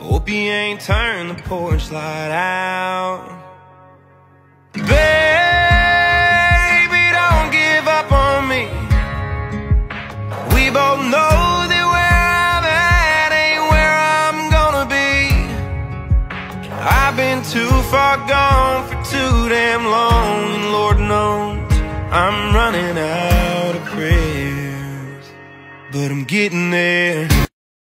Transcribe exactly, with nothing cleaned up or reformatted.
Hope you ain't turned the porch light out. Baby, don't give up on me. We both know that where I'm at ain't where I'm gonna be. I've been too far gone for too damn long, and Lord knows I'm running out of prayers, but I'm getting there.